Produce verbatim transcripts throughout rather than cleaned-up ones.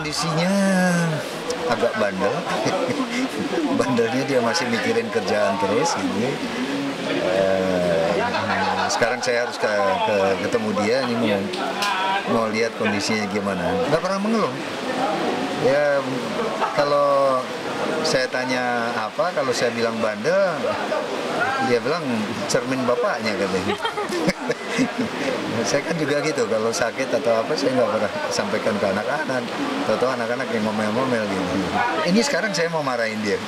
kondisinya agak bandel. Bandelnya dia masih mikirin kerjaan terus gitu. Eh, sekarang saya harus ke, ke ketemu dia ini mau mau lihat kondisinya gimana. Nggak pernah mengeluh. Ya kalau saya tanya apa, kalau saya bilang bandel, dia bilang cermin bapaknya katanya. Saya kan juga gitu, kalau sakit atau apa saya nggak pernah sampaikan ke anak-anak. Tahu-tahu anak-anak yang ngomel-ngomel gitu. Ini sekarang saya mau marahin dia.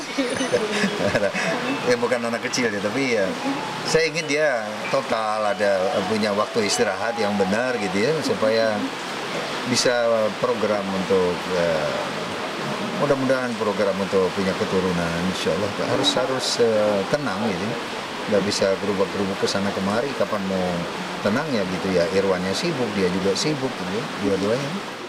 Ya bukan anak kecil ya, tapi ya saya ingin dia total ada punya waktu istirahat yang benar gitu ya, supaya bisa program untuk uh, mudah-mudahan program untuk punya keturunan. Insya Allah harus harus uh, tenang gitu, nggak bisa gerubak-gerubuk ke sana kemari. Kapan mau tenang ya gitu ya, Irwannya sibuk, dia juga sibuk gitu, dua-duanya.